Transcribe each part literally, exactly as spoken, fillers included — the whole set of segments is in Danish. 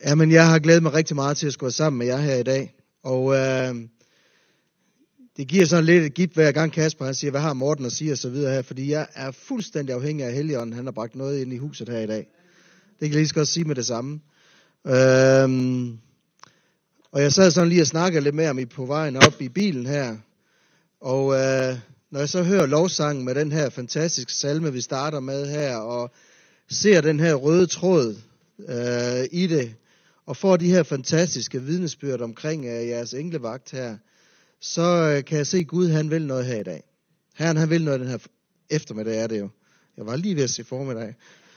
Jamen, jeg har glædet mig rigtig meget til at skulle være sammen med jer her i dag. Og øh, det giver sådan lidt et gift hver gang Kasper han siger, hvad har Morten at sige og så videre her. Fordi jeg er fuldstændig afhængig af Helligånden. Han har bragt noget ind i huset her i dag. Det kan jeg lige så godt sige med det samme. Øh, og jeg sad sådan lige og snakkede lidt med ham på vejen op i bilen her. Og øh, når jeg så hører lovsangen med den her fantastiske salme, vi starter med her, og ser den her røde tråd øh, i det, og får de her fantastiske vidnesbyrd omkring øh, jeres englevagt her, så øh, kan jeg se, at Gud han vil noget her i dag. Herren han vil noget den her eftermiddag, er det jo. Jeg var lige ved at se formiddag.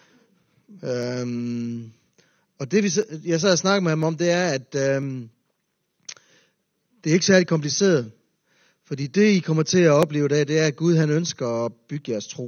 Øhm, og det vi, jeg så har snakket med ham om, det er, at øhm, det er ikke særlig kompliceret. Fordi det, I kommer til at opleve i dag, det er, at Gud han ønsker at bygge jeres tro.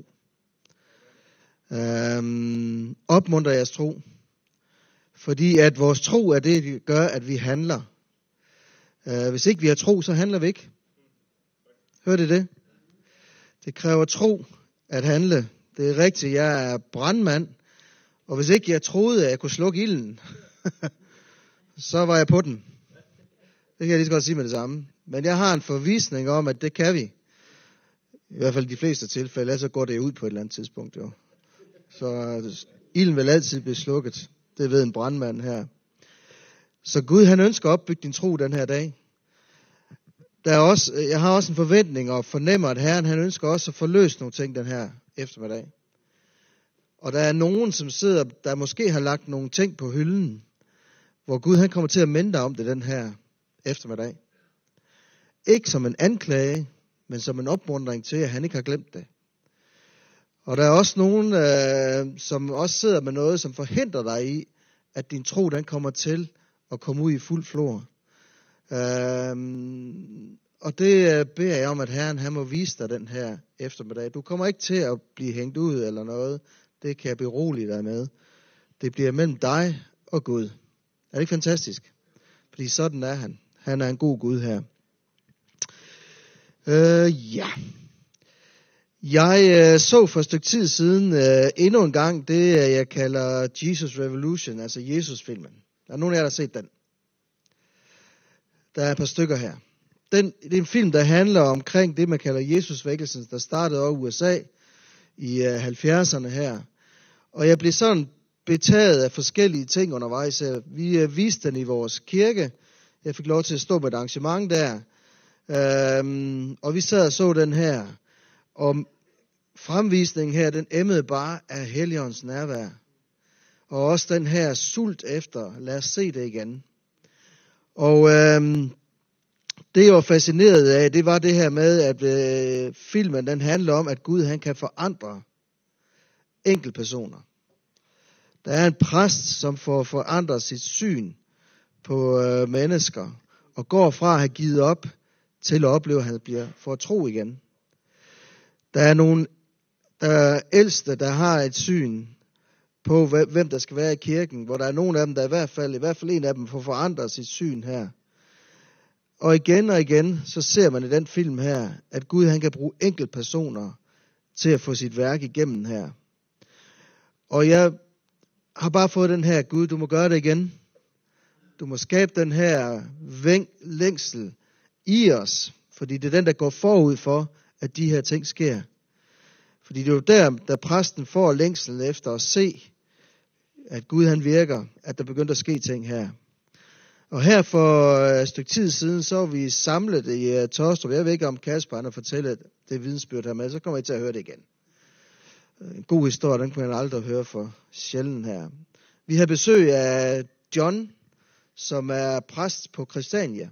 Øhm, opmuntre jeres tro. Fordi at vores tro er det, der gør, at vi handler. Øh, hvis ikke vi har tro, så handler vi ikke. Hørte I det? Det kræver tro at handle. Det er rigtigt, jeg er brandmand. Og hvis ikke jeg troede, at jeg kunne slukke ilden, så var jeg på den. Det kan jeg lige så godt sige med det samme. Men jeg har en forvisning om, at det kan vi. I hvert fald i de fleste tilfælde, ellers så går det ud på et eller andet tidspunkt. Jo. Så ilden vil altid blive slukket. Det ved en brandmand her. Så Gud han ønsker at opbygge din tro den her dag. Der er også, jeg har også en forventning og fornemmer, at Herren han ønsker også at forløse nogle ting den her eftermiddag. Og der er nogen, som sidder, der måske har lagt nogle ting på hylden, hvor Gud han kommer til at minde dig om det den her eftermiddag. Ikke som en anklage, men som en opmuntring til, at han ikke har glemt det. Og der er også nogen, øh, som også sidder med noget, som forhindrer dig i, at din tro den kommer til at komme ud i fuld flor. Øh, og det beder jeg om, at Herren han må vise dig den her eftermiddag. Du kommer ikke til at blive hængt ud eller noget. Det kan jeg berolige dig med. Det bliver mellem dig og Gud. Er det ikke fantastisk? Fordi sådan er han. Han er en god Gud her. Øh, ja. Jeg øh, så for et stykke tid siden øh, endnu en gang det, jeg kalder Jesus Revolution, altså Jesus-filmen. Der er nogen af jer, der har set den. Der er et par stykker her. Den, det er en film, der handler omkring det, man kalder Jesus-vækkelsen, der startede over i U S A i øh, halvfjerdserne her. Og jeg blev sådan betaget af forskellige ting undervejs. Vi øh, viste den i vores kirke. Jeg fik lov til at stå med et arrangement der. Øhm, og vi sad og så den her. Og fremvisningen her, den emmede bare af Helligåndens nærvær. Og også den her sult efter, lad os se det igen. Og øhm, det jeg var fascineret af, det var det her med, at øh, filmen den handler om, at Gud han kan forandre enkeltpersoner. Der er en præst, som får forandret sit syn på øh, mennesker, og går fra at have givet op, til at opleve, at han bliver for at tro igen. Der er nogle der er ældste, der har et syn på, hvem der skal være i kirken, hvor der er nogle af dem, der i hvert fald, i hvert fald en af dem, får forandret sit syn her. Og igen og igen, så ser man i den film her, at Gud han kan bruge enkelte personer til at få sit værk igennem her. Og jeg har bare fået den her, Gud, du må gøre det igen. Du må skabe den her væng, længsel i os, fordi det er den, der går forud for, at de her ting sker. Fordi det er jo der, der præsten får længsel efter at se, at Gud han virker, at der begynder at ske ting her. Og her for et stykke tid siden, så var vi samlet i uh, Torstrup. Jeg ved ikke, om Kasper han har fortalt det vidensbyrd her med, så kommer I til at høre det igen. En god historie, den kan man aldrig høre for sjældent her. Vi har besøg af John, som er præst på Christiania.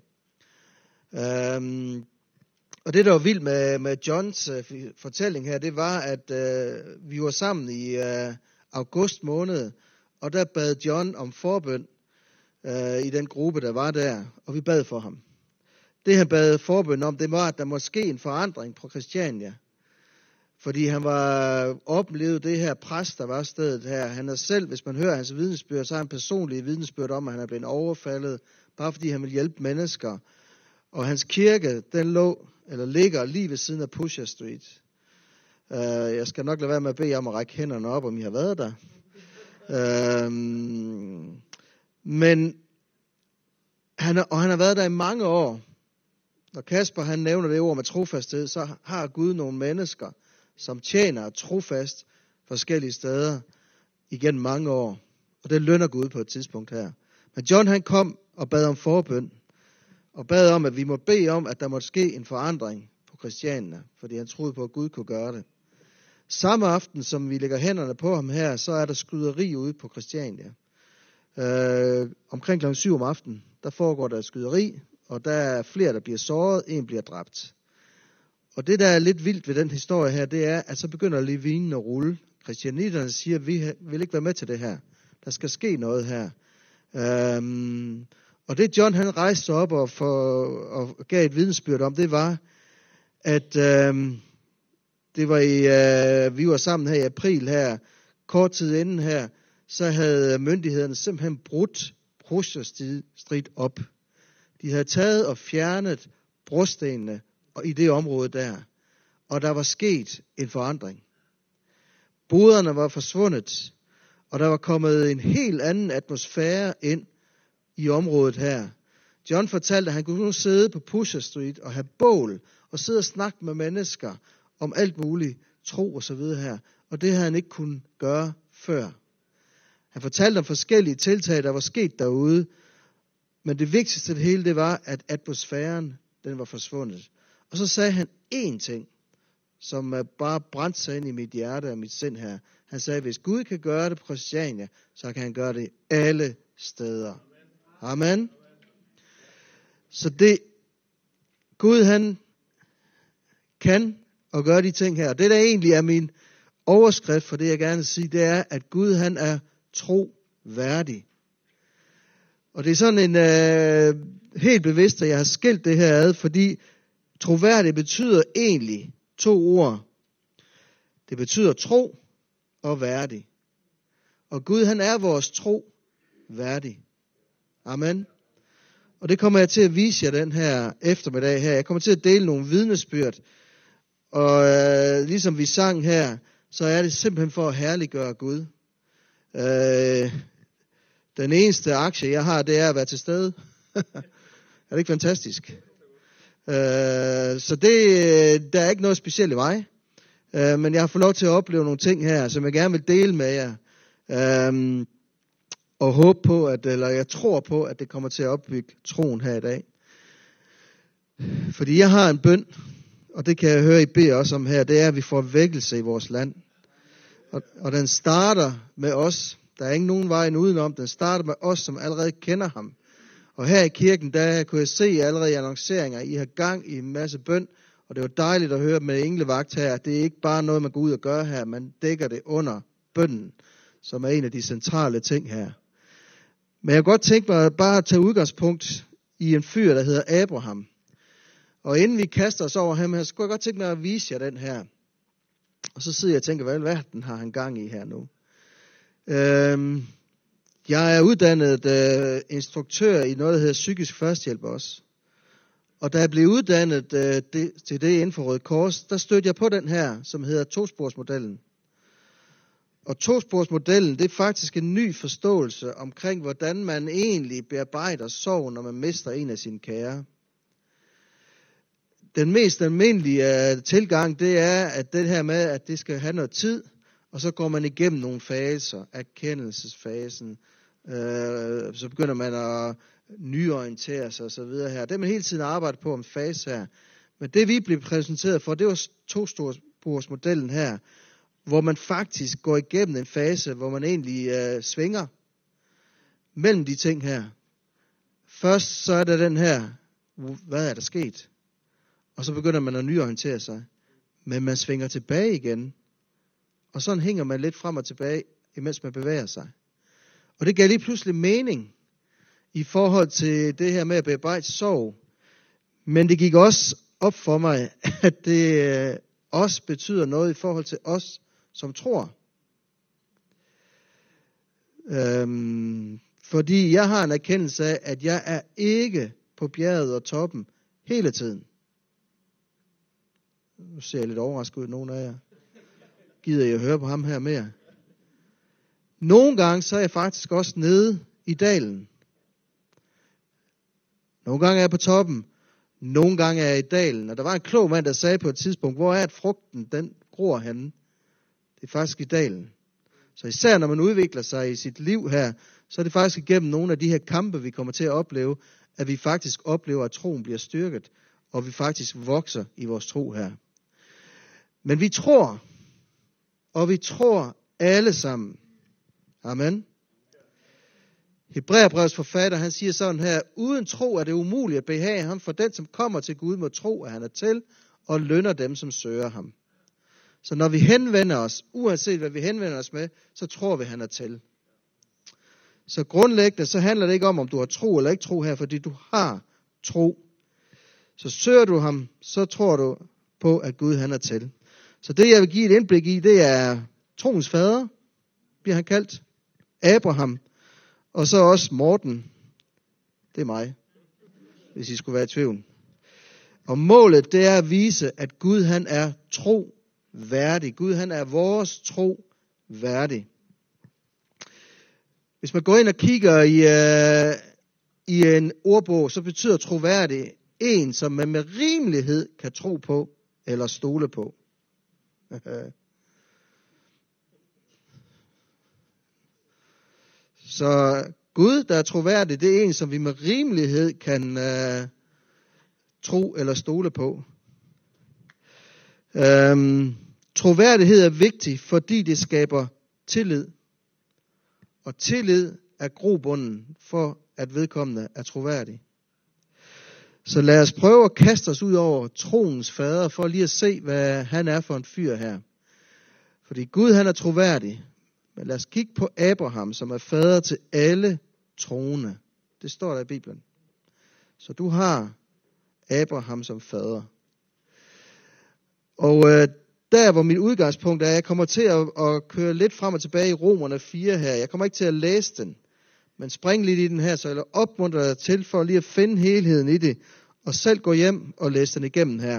Um, og det, der var vildt med, med Johns uh, fortælling her, det var, at uh, vi var sammen i uh, august måned, og der bad John om forbøn uh, i den gruppe, der var der, og vi bad for ham. Det, han bad forbøn om, det var, at der måske en forandring på Christiania. Fordi han var oplevet det her præst, der var stedet her. Han er selv, hvis man hører hans vidnesbyrd, så har han personlige vidnesbyrd om, at han er blevet overfaldet, bare fordi han vil hjælpe mennesker. Og hans kirke, den lå, eller ligger lige ved siden af Pusher Street. Uh, jeg skal nok lade være med at bede om at række hænderne op, om I har været der. Uh, Men han, og han har været der i mange år. Når Kasper han nævner det ord med trofasthed, så har Gud nogle mennesker, som tjener trofast forskellige steder igennem mange år. Og det lønner Gud på et tidspunkt her. Men John han kom og bad om forbøn. Og bad om, at vi må bede om, at der måtte ske en forandring på Kristiania. Fordi han troede på, at Gud kunne gøre det. Samme aften, som vi lægger hænderne på ham her, så er der skyderi ude på Kristiania. Øh, omkring klokken syv om aftenen, der foregår der skyderi. Og der er flere, der bliver såret, en bliver dræbt. Og det, der er lidt vildt ved den historie her, det er, at så begynder levinen at rulle. Kristianitterne siger, at vi vil ikke være med til det her. Der skal ske noget her. Øhm, og det John han rejste op og, for, og gav et vidensbyrd om, det var, at øhm, det var i, øh, vi var sammen her i april her, kort tid inden her, så havde myndighederne simpelthen brudt Prussia Street op. De havde taget og fjernet brostenene i det område der. Og der var sket en forandring. Boderne var forsvundet. Og der var kommet en helt anden atmosfære ind i området her. John fortalte, at han kunne nu sidde på Prussia Street og have bål. Og sidde og snakke med mennesker om alt muligt tro og så videre her. Og det havde han ikke kunnet gøre før. Han fortalte om forskellige tiltag, der var sket derude. Men det vigtigste af det hele, det var, at atmosfæren, den var forsvundet. Og så sagde han én ting, som bare brændte sig ind i mit hjerte og mit sind her. Han sagde, hvis Gud kan gøre det på Christiania, så kan han gøre det alle steder. Amen. Så det, Gud han kan og gøre de ting her. Det der egentlig er min overskrift for det, jeg gerne vil sige, det er, at Gud han er troværdig. Og det er sådan en øh, helt bevidst, at jeg har skilt det her ad, fordi troværdig betyder egentlig to ord. Det betyder tro og værdig. Og Gud han er vores tro værdig. Amen. Og det kommer jeg til at vise jer den her eftermiddag her. Jeg kommer til at dele nogle vidnesbyrd. Og øh, ligesom vi sang her, så er det simpelthen for at herliggøre Gud. Øh, Den eneste aktie, jeg har, det er at være til stede. Er det ikke fantastisk? Øh, så det, der er ikke noget specielt i mig. Øh, men jeg har fået lov til at opleve nogle ting her, som jeg gerne vil dele med jer. Øh, og håbe på, at, eller jeg tror på, at det kommer til at opbygge troen her i dag. Fordi jeg har en bøn, og det kan jeg høre, I beder også om her, det er, at vi får vækkelse i vores land. Og, og den starter med os. Der er ikke nogen vejen udenom. Den starter med os, som allerede kender ham. Og her i kirken, der kunne jeg se allerede i annonceringer, I har gang i en masse bøn. Og det var dejligt at høre med englevagt her. Det er ikke bare noget, man går ud og gør her. Man dækker det under bønnen, som er en af de centrale ting her. Men jeg kunne godt tænke mig bare at tage udgangspunkt i en fyr, der hedder Abraham. Og inden vi kaster os over ham her, så kunne jeg godt tænke mig at vise jer den her. Og så sidder jeg og tænker, hvad i verden har han gang i her nu? Øhm, jeg er uddannet øh, instruktør i noget, der hedder psykisk førstehjælp også. Og da jeg blev uddannet øh, det, til det inden for Røde Kors, der stødte jeg på den her, som hedder tosporsmodellen. Og tosporsmodellen, det er faktisk en ny forståelse omkring, hvordan man egentlig bearbejder sorg, når man mister en af sine kære. Den mest almindelige uh, tilgang, det er, at det her med, at det skal have noget tid, og så går man igennem nogle faser, erkendelsesfasen, øh, så begynder man at nyorientere sig osv. her. Det er man hele tiden arbejder på om fase her. Men det vi blev præsenteret for, det var tosporsmodellen her, hvor man faktisk går igennem en fase, hvor man egentlig øh, svinger mellem de ting her. Først så er der den her, hvad er der sket? Og så begynder man at nyorientere sig. Men man svinger tilbage igen. Og sådan hænger man lidt frem og tilbage, imens man bevæger sig. Og det gav lige pludselig mening i forhold til det her med at bearbejde sorg. Men det gik også op for mig, at det også betyder noget i forhold til os, som tror. Øhm, fordi jeg har en erkendelse af, at jeg er ikke på bjerget og toppen hele tiden. Nu ser jeg lidt overrasket ud, nogle af jer. Gider jeg høre på ham her mere? Nogle gange så er jeg faktisk også nede i dalen, Nogle gange er jeg på toppen. Nogle gange er jeg i dalen. Og der var en klog mand, der sagde på et tidspunkt, hvor er at frugten, den gror henne? Det er faktisk i dalen. Så især når man udvikler sig i sit liv her, så er det faktisk igennem nogle af de her kampe, vi kommer til at opleve, at vi faktisk oplever, at troen bliver styrket, og vi faktisk vokser i vores tro her. Men vi tror, og vi tror alle sammen. Amen. Hebræerbrevets forfatter, han siger sådan her, uden tro er det umuligt at behage ham, for den, som kommer til Gud, må tro, at han er til, og lønner dem, som søger ham. Så når vi henvender os, uanset hvad vi henvender os med, så tror vi, at han er til. Så grundlæggende, så handler det ikke om, om du har tro eller ikke tro her, fordi du har tro. Så søger du ham, så tror du på, at Gud han er til. Så det, jeg vil give et indblik i, det er troens fader, bliver han kaldt. Abraham, og så også Morten. Det er mig, hvis I skulle være i tvivl. Og målet, det er at vise, at Gud han er tro værdig. Gud han er vores tro værdig. Hvis man går ind og kigger i, uh, i en ordbog, så betyder troværdig en, som man med rimelighed kan tro på eller stole på. Så Gud, der er troværdig, det er en, som vi med rimelighed kan uh, tro eller stole på. Um, troværdighed er vigtig, fordi det skaber tillid. Og tillid er grobunden for, at vedkommende er troværdig. Så lad os prøve at kaste os ud over troens fader, for lige at se, hvad han er for en fyr her. Fordi Gud, han er troværdig. Men lad os kigge på Abraham, som er fader til alle troende. Det står der i Bibelen. Så du har Abraham som fader. Og øh, der, hvor mit udgangspunkt er, jeg kommer til at, at køre lidt frem og tilbage i Romerne fire her. Jeg kommer ikke til at læse den, men spring lidt i den her, så jeg opmuntrer dig til for lige at finde helheden i det, og selv gå hjem og læse den igennem her.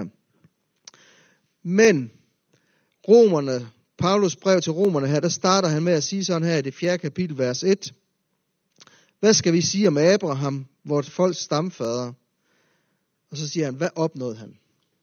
Men Romerne, Paulus brev til Romerne her, der starter han med at sige sådan her i det fjerde kapitel, vers et. Hvad skal vi sige om Abraham, vort folks stamfader? Og så siger han, hvad opnåede han?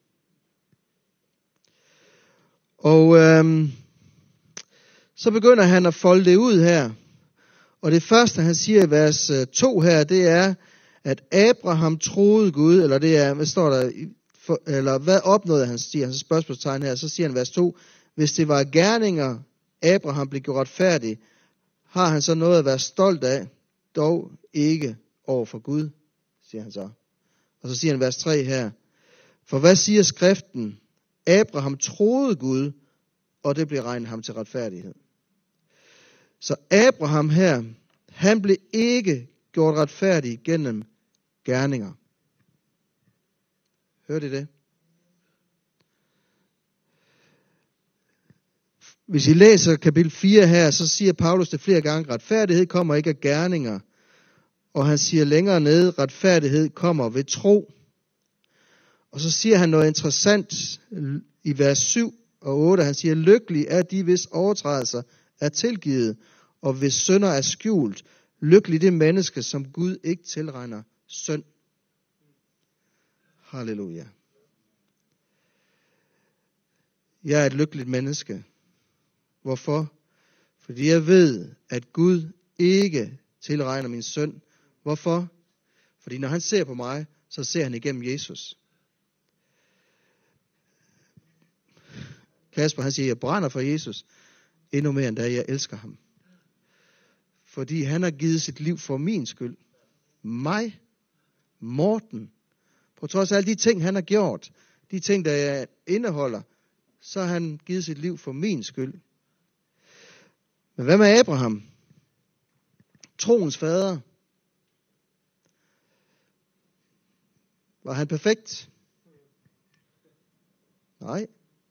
Og øhm, så begynder han at folde det ud her. Og det første, han siger i vers to her, det er, at Abraham troede Gud, eller det er, hvad står der, for, eller hvad opnåede han, siger han, så spørgsmålstegn her, så siger han vers to, hvis det var gerninger, Abraham blev gjort retfærdig, har han så noget at være stolt af, dog ikke over for Gud, siger han så. Og så siger han vers tre her, for hvad siger skriften? Abraham troede Gud, og det blev regnet ham til retfærdighed. Så Abraham her, han blev ikke gjort retfærdig gennem gerninger. Hørte I det? Hvis I læser kapitel fire her, så siger Paulus det flere gange, retfærdighed kommer ikke af gerninger. Og han siger længere nede, retfærdighed kommer ved tro. Og så siger han noget interessant i vers syv og otte. Han siger, lykkelig er de, hvis overtrædelser er tilgivet, og hvis synder er skjult. Lykkelig det menneske, som Gud ikke tilregner synd. Halleluja. Jeg er et lykkeligt menneske. Hvorfor? Fordi jeg ved, at Gud ikke tilregner min synd. Hvorfor? Fordi når han ser på mig, så ser han igennem Jesus. Kasper, han siger, jeg brænder for Jesus endnu mere end da jeg elsker ham. Fordi han har givet sit liv for min skyld. Mig, Morten, på trods af alle de ting, han har gjort, de ting, der jeg indeholder, så har han givet sit liv for min skyld. Men hvad med Abraham? Troens fader. Var han perfekt? Nej.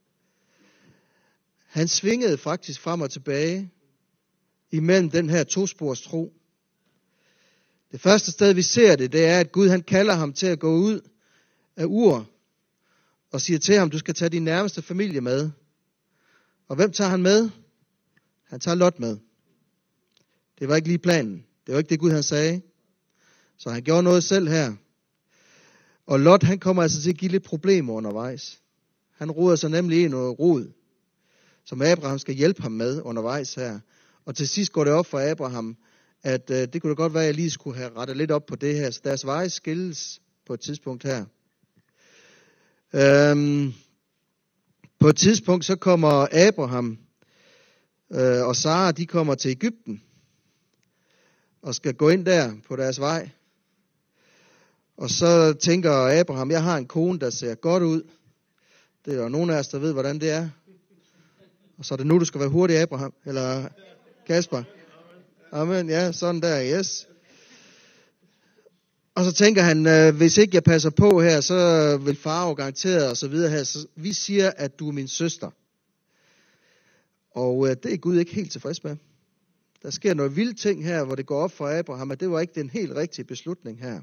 Han svingede faktisk frem og tilbage imellem den her tospors tro. Det første sted, vi ser det, det er, at Gud han kalder ham til at gå ud af Ur og siger til ham, du skal tage din nærmeste familie med. Og hvem tager han med? Han tager Lot med. Det var ikke lige planen. Det var ikke det Gud han sagde. Så han gjorde noget selv her. Og Lot, han kommer altså til at give lidt problemer undervejs. Han roder sig nemlig i noget rod, som Abraham skal hjælpe ham med undervejs her. Og til sidst går det op for Abraham, at øh, det kunne da godt være, at jeg lige skulle have rettet lidt op på det her. Så deres veje skilles på et tidspunkt her. Øhm, på et tidspunkt så kommer Abraham øh, og Sara, de kommer til Egypten og skal gå ind der på deres vej. Og så tænker Abraham, jeg har en kone, der ser godt ud. Det er jo nogen af os, der ved, hvordan det er. Og så er det nu, du skal være hurtig, Abraham, eller Kasper. Amen, ja, sådan der, yes. Og så tænker han, øh, hvis ikke jeg passer på her, så vil far jo garanteret og så videre her. Så vi siger, at du er min søster. Og øh, det er Gud ikke helt tilfreds med. Der sker noget vildt ting her, hvor det går op for Abraham, at det var ikke den helt rigtige beslutning her.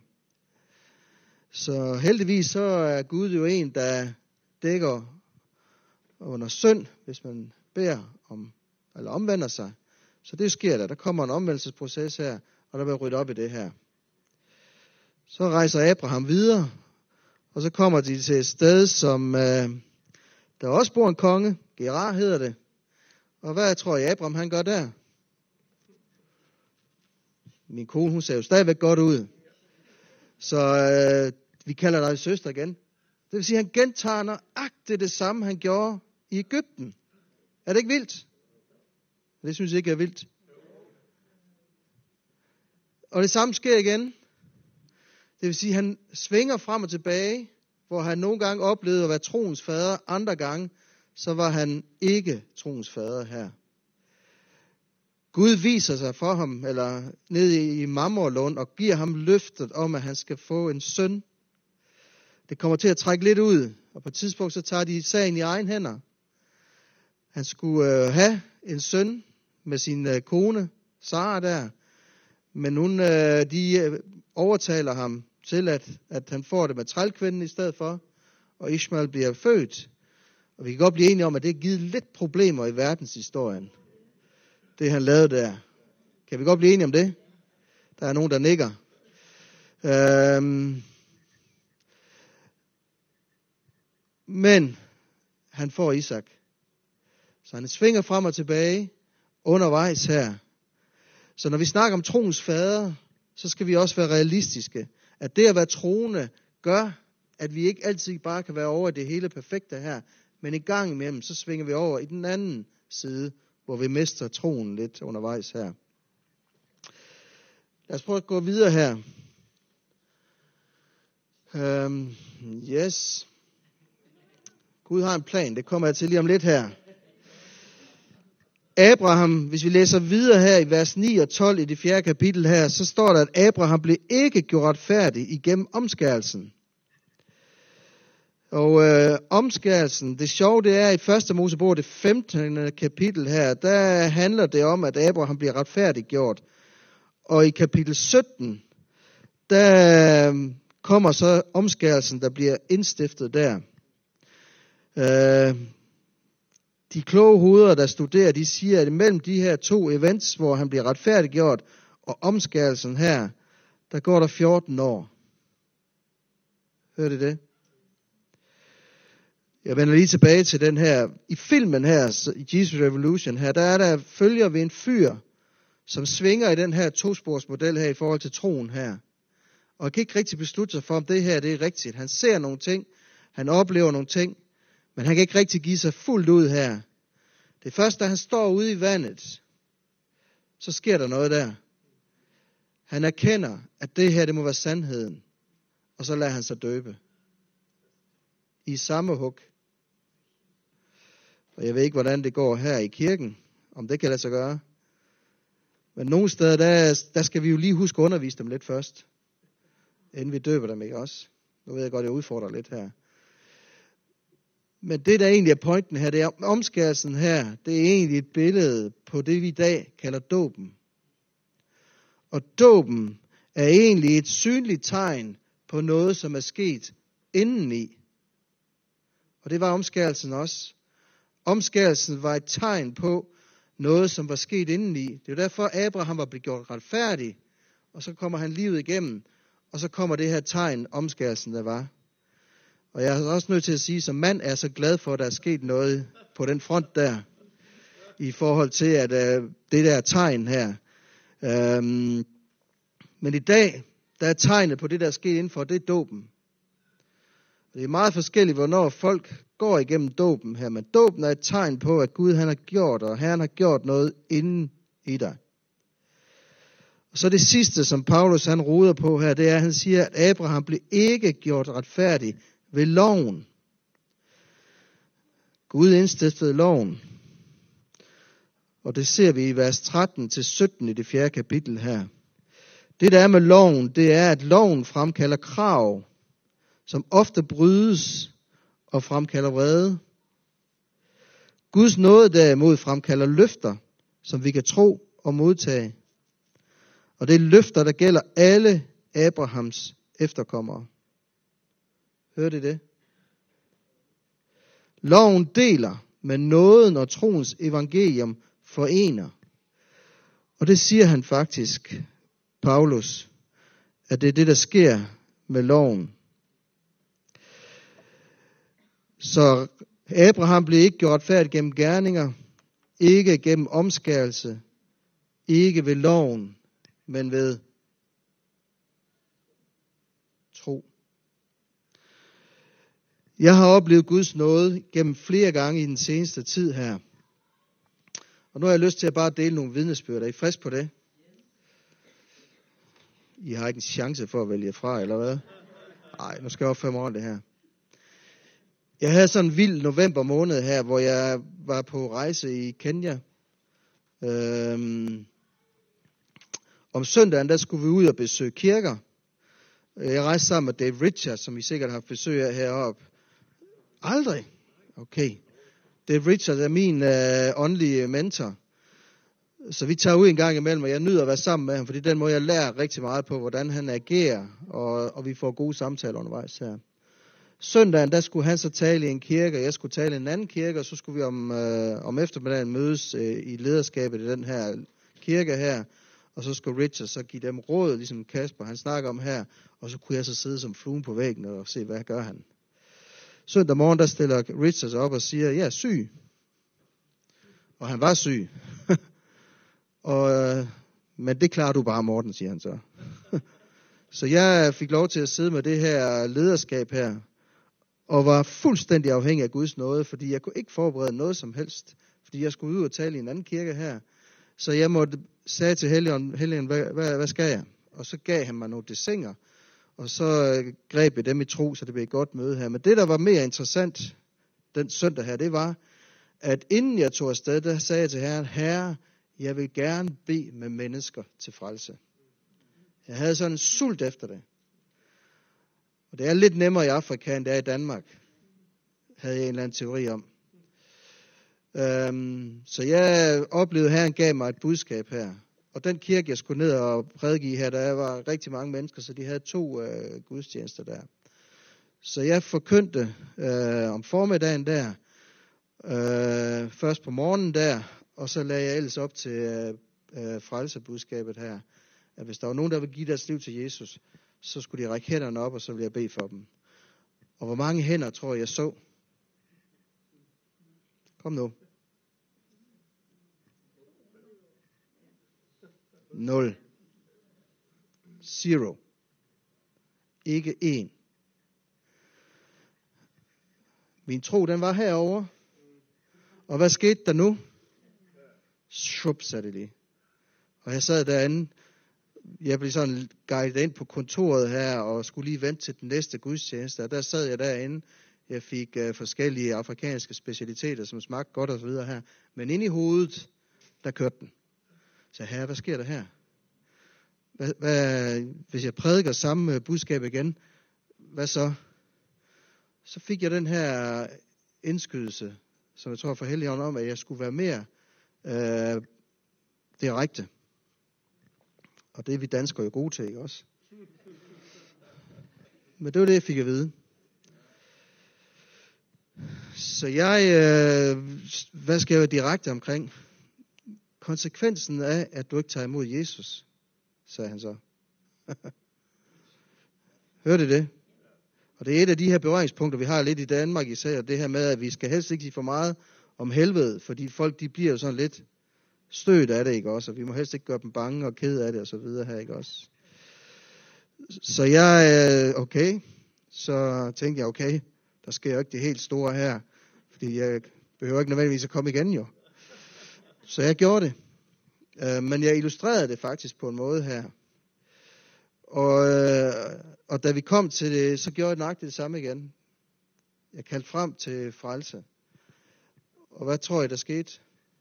Så heldigvis så er Gud jo en, der dækker under synd, hvis man beder om, eller omvender sig. Så det sker der. Der kommer en omvendelsesproces her, og der vil rydde op i det her. Så rejser Abraham videre, og så kommer de til et sted, som øh, der også bor en konge. Gerar hedder det. Og hvad tror I, Abraham han gør der? Min kone, hun ser jo stadigvæk godt ud. Så øh, vi kalder dig søster igen. Det vil sige, at han gentager nøjagtigt det samme, han gjorde i Egypten. Er det ikke vildt? Det synes jeg ikke er vildt. Og det samme sker igen. Det vil sige, at han svinger frem og tilbage, hvor han nogle gange oplevede at være troens fader, andre gange, så var han ikke troens fader her. Gud viser sig for ham, eller nede i Mamorlund, og giver ham løftet om, at han skal få en søn. Det kommer til at trække lidt ud, og på et tidspunkt så tager de sagen i egen hænder. Han skulle øh, have en søn med sin øh, kone, Sara der, men hun, øh, de øh, overtaler ham til, at, at han får det med trælkvinden i stedet for, og Ishmael bliver født. Og vi kan godt blive enige om, at det har givet lidt problemer i verdenshistorien. Det han lavede der. Kan vi godt blive enige om det? Der er nogen, der nikker. Øhm. Men han får Isak. Så han svinger frem og tilbage undervejs her. Så når vi snakker om troens fader, så skal vi også være realistiske. At det at være troende gør, at vi ikke altid bare kan være over i det hele perfekte her. Men i gang imellem, så svinger vi over i den anden side, hvor vi mister troen lidt undervejs her. Lad os prøve at gå videre her. Um, yes. Gud har en plan, det kommer jeg til lige om lidt her. Abraham, hvis vi læser videre her i vers ni og tolv i det fjerde kapitel her, så står der, at Abraham blev ikke gjort retfærdig igennem omskærelsen. Og øh, omskærelsen, det sjove det er i første Mosebog, det femtende kapitel her, der handler det om, at Abraham bliver retfærdiggjort. Og i kapitel sytten, der øh, kommer så omskærelsen, der bliver indstiftet der. Øh, de kloge hoveder, der studerer, de siger, at imellem de her to events, hvor han bliver retfærdiggjort, og omskærelsen her, der går der fjorten år. Hørte I det? Jeg vender lige tilbage til den her. I filmen her, i Jesus Revolution her, der er der følger vi en fyr, som svinger i den her tosporsmodel her i forhold til troen her. Og jeg kan ikke rigtig beslutte sig for, om det her det er rigtigt. Han ser nogle ting, han oplever nogle ting, men han kan ikke rigtig give sig fuldt ud her. Det er først, da han står ude i vandet, så sker der noget der. Han erkender, at det her, det må være sandheden. Og så lader han sig døbe. I samme hug. Og jeg ved ikke, hvordan det går her i kirken, om det kan lade sig gøre. Men nogle steder, der, der skal vi jo lige huske at undervise dem lidt først, inden vi døber dem, ikke også? Nu ved jeg godt, jeg udfordrer lidt her. Men det, der egentlig er pointen her, det er omskærelsen her, det er egentlig et billede på det, vi i dag kalder dåben. Og dåben er egentlig et synligt tegn på noget, som er sket indeni. Og det var omskærelsen også. Omskærelsen var et tegn på noget, som var sket indeni. Det er derfor, Abraham var blevet gjort retfærdig, og så kommer han livet igennem. og så kommer det her tegn, omskærelsen der var. Og jeg er også nødt til at sige, som mand er jeg så glad for, at der er sket noget på den front der, i forhold til at uh, det der tegn her. Um, men i dag, der er tegnet på det, der er sket indenfor, det er dåben. Det er meget forskelligt, hvornår folk går igennem dåben her, men dåben er et tegn på, at Gud han har gjort, og Herren har gjort noget inden i dig. Og så det sidste, som Paulus han ruder på her, det er, at han siger, at Abraham blev ikke gjort retfærdig ved loven. Gud indstiftede loven. Og det ser vi i vers tretten til sytten i det fjerde kapitel her. Det der er med loven, det er, at loven fremkalder krav, som ofte brydes og fremkalder vrede. Guds nåde derimod fremkalder løfter, som vi kan tro og modtage. Og det er løfter, der gælder alle Abrahams efterkommere. Hørte I det? Loven deler, men nåden og troens evangelium forener. Og det siger han faktisk, Paulus, at det er det, der sker med loven. Så Abraham blev ikke gjort færdig gennem gerninger, ikke gennem omskærelse, ikke ved loven, men ved tro. Jeg har oplevet Guds nåde gennem flere gange i den seneste tid her. Og nu har jeg lyst til at bare dele nogle vidnesbyrd. Er I frisk på det? I har ikke en chance for at vælge fra, eller hvad? Nej, nu skal jeg opføre mig ordentligt her. Jeg havde sådan en vild november måned her, hvor jeg var på rejse i Kenya. Øhm, om søndagen, der skulle vi ud og besøge kirker. Jeg rejste sammen med Dave Richards, som I sikkert har haft besøg af heroppe. Aldrig? Okay. Dave Richards er min øh, åndelige mentor. Så vi tager ud en gang imellem, og jeg nyder at være sammen med ham, fordi den måde jeg lærer rigtig meget på, hvordan han agerer, og, og vi får gode samtaler undervejs her. Søndagen, der skulle han så tale i en kirke, og jeg skulle tale i en anden kirke, og så skulle vi om, øh, om eftermiddagen mødes øh, i lederskabet i den her kirke her, og så skulle Richard så give dem råd, ligesom Kasper, han snakker om her, og så kunne jeg så sidde som fluen på væggen og se, hvad gør han. Søndag morgen, der stiller Richard sig op og siger, jeg er syg. Og han var syg. og, øh, men det klarer du bare, Morten, siger han så. Så jeg fik lov til at sidde med det her lederskab her, og var fuldstændig afhængig af Guds nåde, fordi jeg kunne ikke forberede noget som helst, fordi jeg skulle ud og tale i en anden kirke her. Så jeg måtte sige til Helligånden, Helligånden, hvad, hvad, hvad skal jeg? Og så gav han mig nogle desinger, og så greb jeg dem i tro, så det blev et godt møde her. Men det, der var mere interessant den søndag her, det var, at inden jeg tog afsted, der sagde jeg til Herren, Herre, jeg vil gerne bede med mennesker til frelse. Jeg havde sådan en sult efter det. Og det er lidt nemmere i Afrika, end det er i Danmark, havde jeg en eller anden teori om. Øhm, så jeg oplevede, at Herren gav mig et budskab her. Og den kirke, jeg skulle ned og prædike i her, der var rigtig mange mennesker, så de havde to øh, gudstjenester der. Så jeg forkyndte øh, om formiddagen der, øh, først på morgenen der, og så lagde jeg ellers op til øh, øh, frelsebudskabet her, at hvis der var nogen, der ville give deres liv til Jesus, så skulle de række hænderne op, og så ville jeg bede for dem. Og hvor mange hænder tror jeg, jeg så? Kom nu. Nul. Zero. Ikke en. Min tro, den var herovre. Og hvad skete der nu? Shup, sagde det lige. Og jeg sad derinde. Jeg blev sådan guidet ind på kontoret her, og skulle lige vente til den næste gudstjeneste. Og der sad jeg derinde. Jeg fik uh, forskellige afrikanske specialiteter, som smagte godt og så videre her. Men inde i hovedet, der kørte den. Så herre, hvad sker der her? Hvad, hvad, hvis jeg prædiker samme budskab igen, hvad så? Så fik jeg den her indskydelse, som jeg tror for Helligånden om, at jeg skulle være mere øh, direkte. Og det er vi danskere jo gode til, ikke også? Men det var det, jeg fik at vide. Så jeg, øh, hvad skal jeg være direkte omkring? Konsekvensen af, at du ikke tager imod Jesus, sagde han så. Hørte I det? Og det er et af de her berøringspunkter, vi har lidt i Danmark især, det her med, at vi skal helst ikke sige for meget om helvede, fordi folk de bliver jo sådan lidt stødt af det, ikke også? Og vi må helst ikke gøre dem bange og ked af det og så videre her, ikke også? Så jeg, okay, så tænkte jeg, okay, der sker jo ikke det helt store her, fordi jeg behøver ikke nødvendigvis at komme igen jo. Så jeg gjorde det. Men jeg illustrerede det faktisk på en måde her. Og, og da vi kom til det, så gjorde jeg nøjagtigt det samme igen. Jeg kaldte frem til frelse. Og hvad tror jeg, der skete?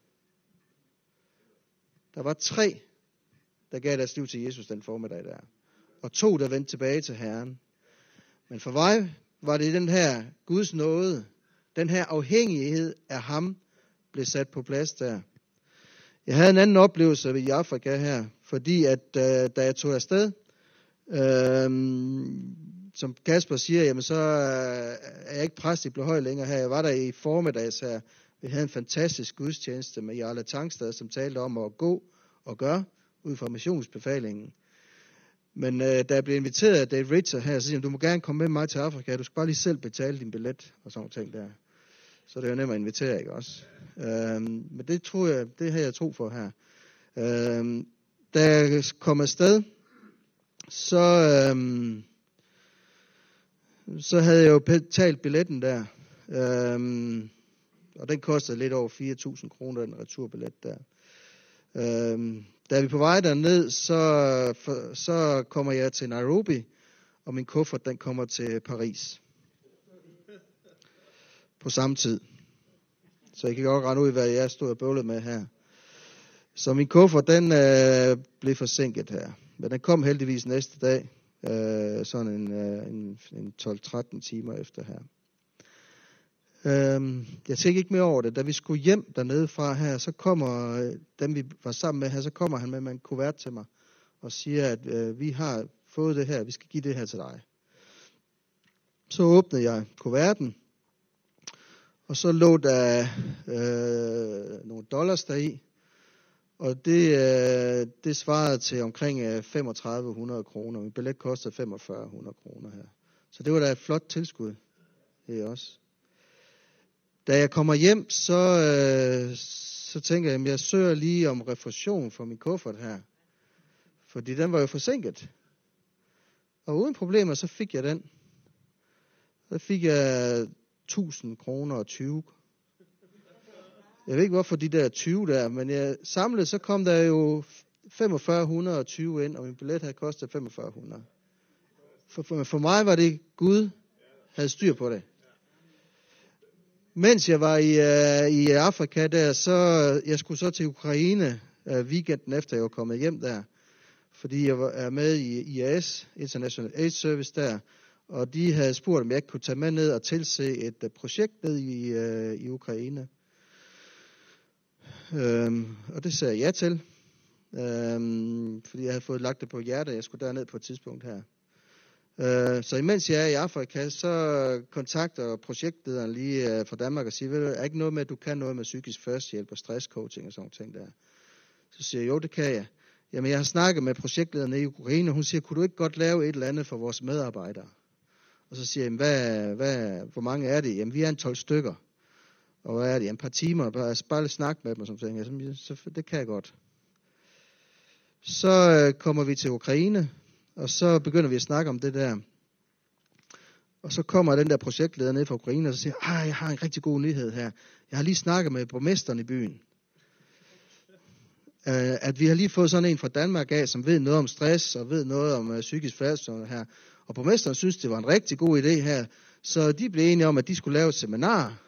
Der var tre, der gav deres liv til Jesus den formiddag der. Og to, der vendte tilbage til Herren. Men for mig var det den her Guds nåde, den her afhængighed af ham, blev sat på plads der. Jeg havde en anden oplevelse i Afrika her, fordi at øh, da jeg tog afsted, øh, som Kasper siger, jamen så øh, er jeg ikke præst i Blåhøj længere her. Jeg var der i formiddags her. Vi havde en fantastisk gudstjeneste med Jarle Tangstad, som talte om at gå og gøre ud fra missionsbefalingen. Men øh, da jeg blev inviteret af Dave Ritter her, så siger han, du må gerne komme med mig til Afrika. Du skal bare lige selv betale din billet og sådan ting der. Så det er jo nemt at invitere, ikke også? Øhm, men det tror jeg, det har jeg tro for her. Øhm, da jeg kom afsted, så, øhm, så havde jeg jo betalt billetten der. Øhm, og den kostede lidt over fire tusind kroner, den returbillet der. Øhm, da vi på vej derned, så, for, så kommer jeg til Nairobi, og min kuffert den kommer til Paris. På samme tid. Så jeg kan godt regne ud, hvad jeg stod og bøvlede med her. Så min kuffert, den øh, blev forsinket her. Men den kom heldigvis næste dag. Øh, sådan en, øh, en, en tolv tretten timer efter her. Øh, jeg tænkte ikke mere over det. Da vi skulle hjem dernede fra her, så kommer øh, dem vi var sammen med her, så kommer han med, med en kuvert til mig. Og siger, at øh, vi har fået det her, vi skal give det her til dig. Så åbnede jeg kuverten. Og så lå der øh, nogle dollars deri, og det, øh, det svarede til omkring øh, femogtredive hundrede kroner. Min billet kostede femogfyrre hundrede kroner her. Så det var da et flot tilskud. Det er også. Da jeg kommer hjem, så, øh, så tænker jeg, at jeg søger lige om refusion for min kuffert her. Fordi den var jo forsinket. Og uden problemer, så fik jeg den. Så fik jeg tusind kroner og tyve. Jeg ved ikke hvorfor de der tyve der, men jeg samlede, så kom der jo femogfyrre hundrede og tyve ind, og min billet havde kostet femogfyrre hundrede. For, for, for mig var det Gud havde styr på det. Mens jeg var i, uh, i Afrika der, så jeg skulle så til Ukraine uh, weekenden efter jeg var kommet hjem der, fordi jeg var, er med i I A S, International Aid Service der. Og de havde spurgt, om jeg ikke kunne tage med ned og tilse et uh, projekt ned i, uh, i Ukraine. Øhm, og det sagde jeg ja til. Øhm, fordi jeg havde fået lagt det på hjertet, jeg skulle derned på et tidspunkt her. Øh, så imens jeg er i Afrika, så kontakter projektlederen lige uh, fra Danmark og siger, ved du, er ikke noget med, at du kan noget med psykisk førstehjælp og stresscoaching og sådan ting der? Så siger jeg, jo det kan jeg. Jamen jeg har snakket med projektlederen i Ukraine, og hun siger, kunne du ikke godt lave et eller andet for vores medarbejdere? Og så siger jeg, hvad, hvad, hvor mange er det? Jamen, vi er en tolv stykker. Og hvad er det? En par timer. Bare, bare lidt snak med dem og sådan ting. Så, så det kan jeg godt. Så øh, kommer vi til Ukraine, og så begynder vi at snakke om det der. Og så kommer den der projektleder ned fra Ukraine, og så siger jeg, jeg har en rigtig god nyhed her. Jeg har lige snakket med borgmesteren i byen. Øh, at vi har lige fået sådan en fra Danmark af, som ved noget om stress, og ved noget om øh, psykisk færdsel her. Og borgmesteren synes, det var en rigtig god idé her. Så de blev enige om, at de skulle lave et seminar.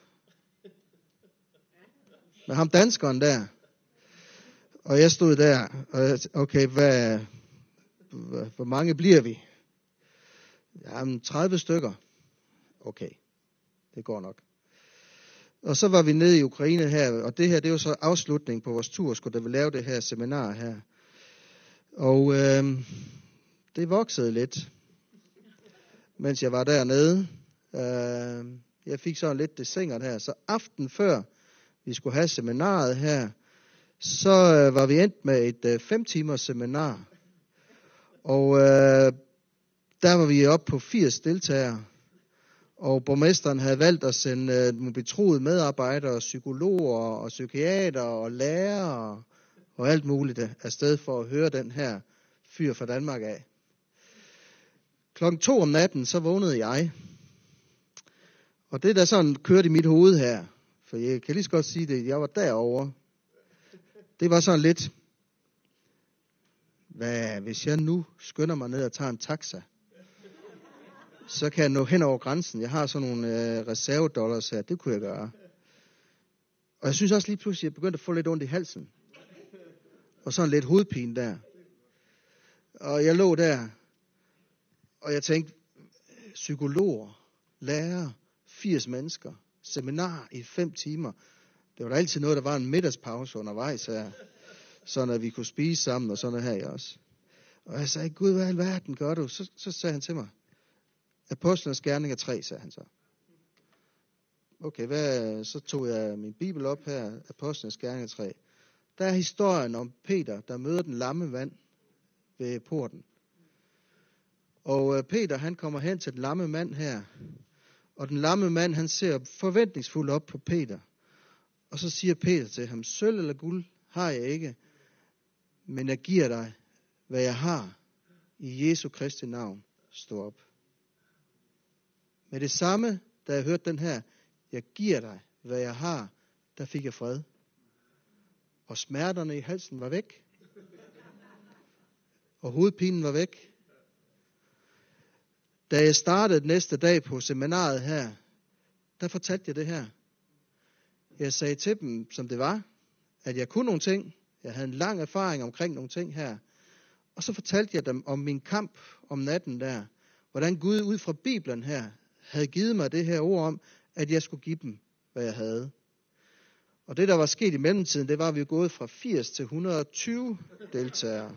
Med ham danskeren der. Og jeg stod der. Og jeg tænkte, okay, hvad, hvor mange bliver vi? Jamen, tredive stykker. Okay, det går nok. Og så var vi nede i Ukraine her. Og det her, det var så afslutning på vores tur. Skulle der vi lave det her seminar her. Og øh, det voksede lidt. Mens jeg var dernede. Øh, jeg fik sådan lidt det singert her. Så aften før vi skulle have seminaret her, så øh, var vi endt med et øh, fem timers seminar. Og øh, der var vi oppe på firs deltagere. Og borgmesteren havde valgt at sende uh, nogle betroede medarbejdere, psykologer og psykiater og lærere og alt muligt afsted for at høre den her fyr fra Danmark af. Klokken to om natten, så vågnede jeg. Og det der sådan kørte i mit hoved her, for jeg kan lige så godt sige det, jeg var derovre. Det var sådan lidt, hvad hvis jeg nu skynder mig ned og tager en taxa, så kan jeg nå hen over grænsen. Jeg har sådan nogle øh, reservedollars her, det kunne jeg gøre. Og jeg synes også lige pludselig, at jeg begyndte at få lidt ondt i halsen. Og sådan lidt hovedpine der. Og jeg lå der, og jeg tænkte, psykologer, lærere, firs mennesker, seminar i fem timer. Det var da altid noget, der var en middagspause undervejs her. Sådan at vi kunne spise sammen og sådan noget her også. Og jeg sagde, Gud, hvad i alverden gør du? Så, så sagde han til mig, Apostlenes Gerninger tre, sagde han så. Okay, hvad, så tog jeg min bibel op her, Apostlenes Gerninger tre. Der er historien om Peter, der møder den lamme mand ved porten. Og Peter, han kommer hen til den lamme mand her. Og den lamme mand, han ser forventningsfuldt op på Peter. Og så siger Peter til ham, sølv eller guld har jeg ikke, men jeg giver dig, hvad jeg har. I Jesu Kristi navn, stå op. Med det samme, da jeg hørte den her, jeg giver dig, hvad jeg har, der fik jeg fred. Og smerterne i halsen var væk. Og hovedpinen var væk. Da jeg startede næste dag på seminaret her, der fortalte jeg det her. Jeg sagde til dem, som det var, at jeg kunne nogle ting. Jeg havde en lang erfaring omkring nogle ting her. Og så fortalte jeg dem om min kamp om natten der. Hvordan Gud ud fra Bibelen her havde givet mig det her ord om, at jeg skulle give dem, hvad jeg havde. Og det, der var sket i mellemtiden, det var, at vi var gået fra firs til et hundrede og tyve deltagere.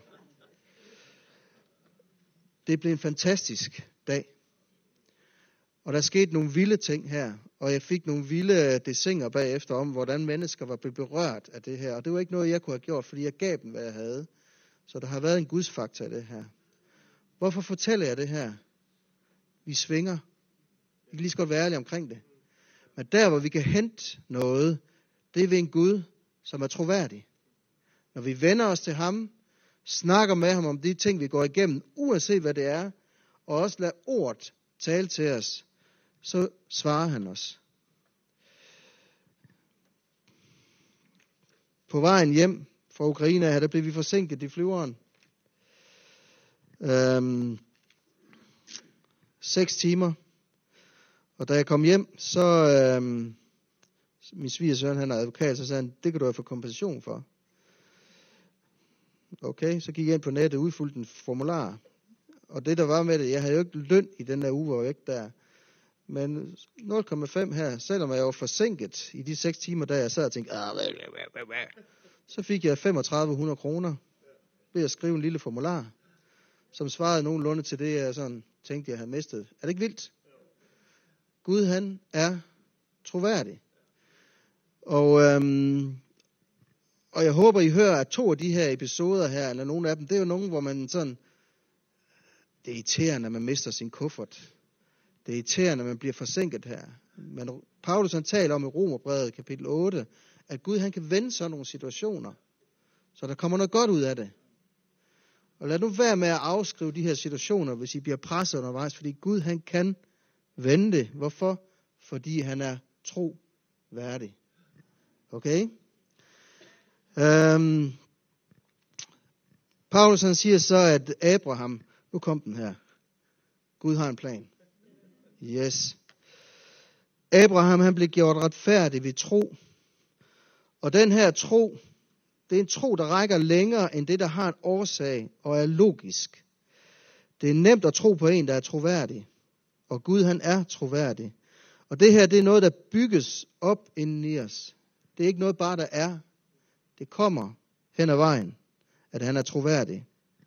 Det blev en fantastisk dag. Og der skete nogle vilde ting her. Og jeg fik nogle vilde desinger bagefter om, hvordan mennesker var blevet berørt af det her. Og det var ikke noget, jeg kunne have gjort, fordi jeg gav dem, hvad jeg havde. Så der har været en gudsfaktor i det her. Hvorfor fortæller jeg det her? Vi svinger. Vi kan lige så godt være ærlige omkring det. Men der, hvor vi kan hente noget, det er ved en Gud, som er troværdig. Når vi vender os til ham, snakker med ham om de ting, vi går igennem, uanset hvad det er, og også lader ordet tale til os, så svarer han os. På vejen hjem fra Ukraine her, der blev vi forsinket i flyveren. Øhm, seks timer. Og da jeg kom hjem, så øhm, min svigersøn, han er advokat, så sagde han, det kan du have for kompensation for. Okay, så gik jeg ind på nettet og udfyldte en formular. Og det der var med det, jeg havde jo ikke løn i den der uge, hvor jeg ikke der. Men nul komma fem her, selvom jeg var forsinket i de seks timer, da jeg sad og tænkte, så fik jeg femogtredive hundrede kroner ved at skrive en lille formular, som svarede nogenlunde til det, jeg sådan tænkte, jeg havde mistet. Er det ikke vildt? Gud, han er troværdig. Og, øhm, og jeg håber, I hører, at to af de her episoder her, eller nogle af dem, det er jo nogle, hvor man sådan, det er irriterende, at man mister sin kuffert. Det er irriterende, at man bliver forsinket her. Men Paulus han taler om i Romerbrevet kapitel otte, at Gud han kan vende sådan nogle situationer, så der kommer noget godt ud af det. Og lad nu være med at afskrive de her situationer, hvis I bliver presset undervejs, fordi Gud han kan vende det. Hvorfor? Fordi han er troværdig. Okay? Øhm, Paulus han siger så, at Abraham, nu kom den her. Gud har en plan. Yes. Abraham han blev gjort retfærdig ved tro. Og den her tro, det er en tro, der rækker længere end det, der har en årsag og er logisk. Det er nemt at tro på en, der er troværdig. Og Gud han er troværdig. Og det her, det er noget, der bygges op inden i os. Det er ikke noget bare, der er. Det kommer hen ad vejen, at han er troværdig.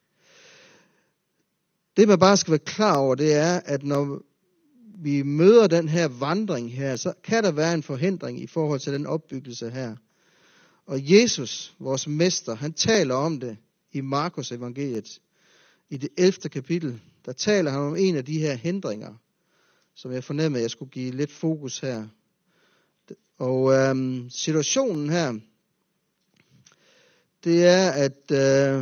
Det man bare skal være klar over, det er, at når vi møder den her vandring her, så kan der være en forhindring i forhold til den opbyggelse her. Og Jesus, vores mester, han taler om det i Markus evangeliet i det ellevte kapitel, der taler han om en af de her hindringer, som jeg fornemmede, at jeg skulle give lidt fokus her. Og øhm, situationen her, det er, at øh,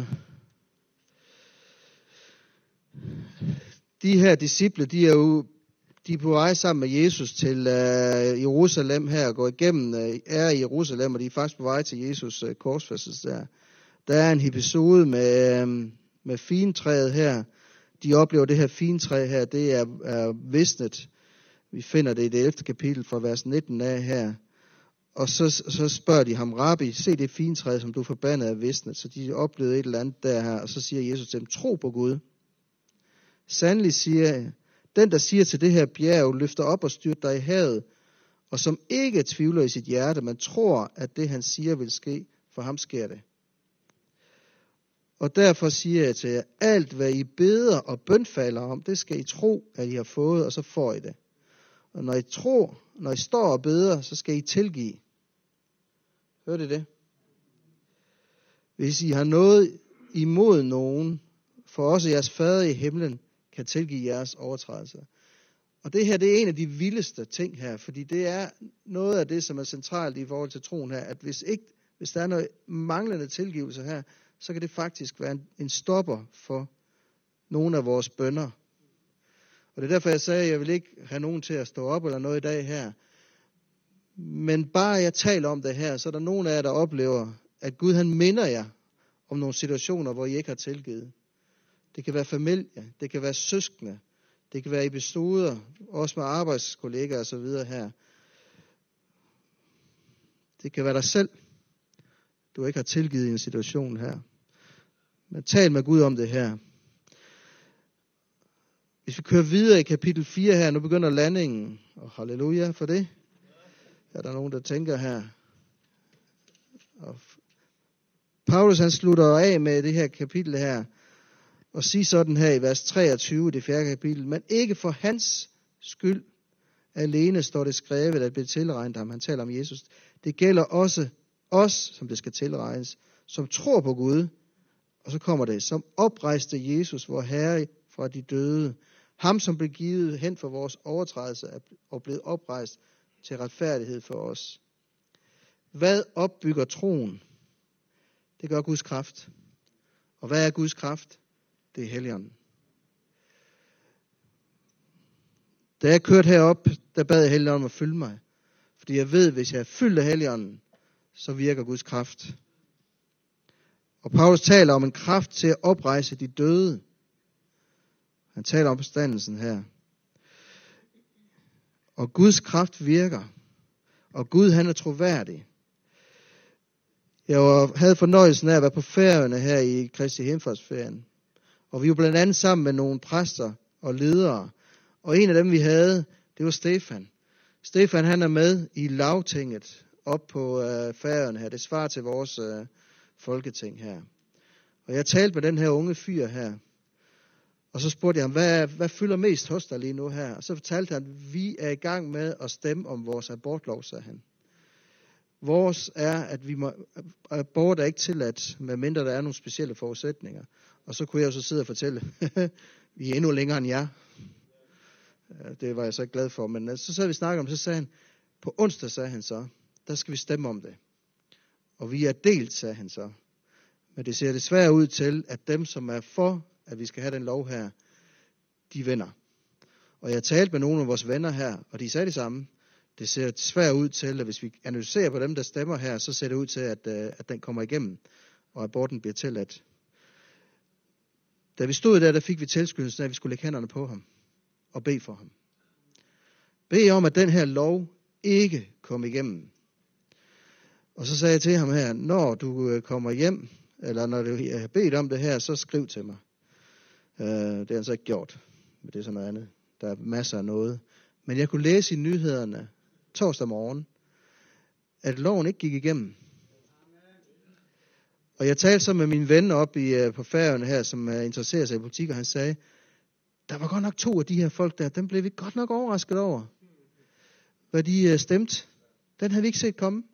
de her disciple, de er jo de er på vej sammen med Jesus til øh, Jerusalem her, og går igennem, øh, er i Jerusalem, og de er faktisk på vej til Jesus øh, korsfæstelse der. Der er en episode med, øh, med fintræet her. De oplever det her fintræ her, det er, er visnet. Vi finder det i det ellevte kapitel fra vers nitten af her. Og så, så spørger de ham, Rabbi, se det fintræ, som du er forbandet af visnet. Så de oplevede et eller andet der her, og så siger Jesus til dem, tro på Gud. Sandelig siger jeg, den der siger til det her bjerg, løfter op og styrt dig i havet, og som ikke tvivler i sit hjerte, men tror, at det han siger vil ske, for ham sker det. Og derfor siger jeg til jer, alt hvad I beder og bønfalder om, det skal I tro, at I har fået, og så får I det. Og når I tror, når I står og beder, så skal I tilgive. Hørte I det? Hvis I har noget imod nogen, for også jeres fader i himlen kan tilgive jeres overtrædelser. Og det her, det er en af de vildeste ting her, fordi det er noget af det, som er centralt i forhold til troen her, at hvis, ikke, hvis der er noget manglende tilgivelse her, så kan det faktisk være en, en stopper for nogle af vores bønner. Og det er derfor, jeg sagde, at jeg vil ikke have nogen til at stå op eller noget i dag her. Men bare jeg taler om det her, så er der nogen af jer, der oplever, at Gud han minder jer om nogle situationer, hvor I ikke har tilgivet. Det kan være familie, det kan være søskende, det kan være episoder, også med arbejdskollegaer og så videre her. Det kan være dig selv, du ikke har tilgivet i en situation her. Men tal med Gud om det her. Hvis vi kører videre i kapitel fire her, nu begynder landingen, og halleluja for det. Er der nogen, der tænker her? Og Paulus han slutter af med det her kapitel her, og siger sådan her i vers treogtyve, det fjerde kapitel, men ikke for hans skyld alene står det skrevet, at det bliver tilregnet ham. Han taler om Jesus. Det gælder også os, som det skal tilregnes, som tror på Gud. Og så kommer det, som oprejste Jesus, vor Herre fra de døde. Ham, som blev givet hen for vores overtrædelse og blev oprejst til retfærdighed for os. Hvad opbygger troen? Det gør Guds kraft. Og hvad er Guds kraft? Det er Helligånden. Da jeg kørte herop, der bad jeg Helligånden om at fylde mig. Fordi jeg ved, hvis jeg er fyldt af Helligånden, så virker Guds kraft. Og Paulus taler om en kraft til at oprejse de døde. Han taler om opstandelsen her. Og Guds kraft virker. Og Gud han er troværdig. Jeg havde fornøjelsen af at være på Færøerne her i Kristi Himmelfartsferien. Og vi var blandt andet sammen med nogle præster og ledere. Og en af dem vi havde, det var Stefan. Stefan han er med i Lagtinget op på øh, Færøerne her. Det svarer til vores øh, folketing her. Og jeg talte med den her unge fyr her. Og så spurgte jeg ham, hvad, hvad fylder mest hos dig lige nu her? Og så fortalte han, at vi er i gang med at stemme om vores abortlov, sagde han. Vores er, at vi må, abort er ikke tilladt, medmindre der er nogle specielle forudsætninger. Og så kunne jeg jo så sidde og fortælle, vi er endnu længere end jer. Det var jeg så ikke glad for. Men så sad vi snakket om, så sagde han, på onsdag sagde han så, der skal vi stemme om det. Og vi er delt, sagde han så. Men det ser desværre ud til, at dem, som er for, at vi skal have den lov her, de vinder. Og jeg talte med nogle af vores venner her, og de sagde det samme. Det ser desværre ud til, at hvis vi analyserer på dem, der stemmer her, så ser det ud til, at, at den kommer igennem, og aborten bliver tilladt. Da vi stod der, der fik vi tilskyndelsen af, at vi skulle lægge hænderne på ham og bede for ham. Bed om, at den her lov ikke kom igennem. Og så sagde jeg til ham her, når du kommer hjem, eller når du har bedt om det her, så skriv til mig. Uh, det har han så ikke gjort, men det er sådan noget andet. Der er masser af noget. Men jeg kunne læse i nyhederne torsdag morgen, at loven ikke gik igennem. Og jeg talte så med min ven op i, på Færøerne her, som interesserer sig i politik, og han sagde, der var godt nok to af de her folk der, dem blev vi godt nok overrasket over, hvad de stemte. Den havde vi ikke set komme.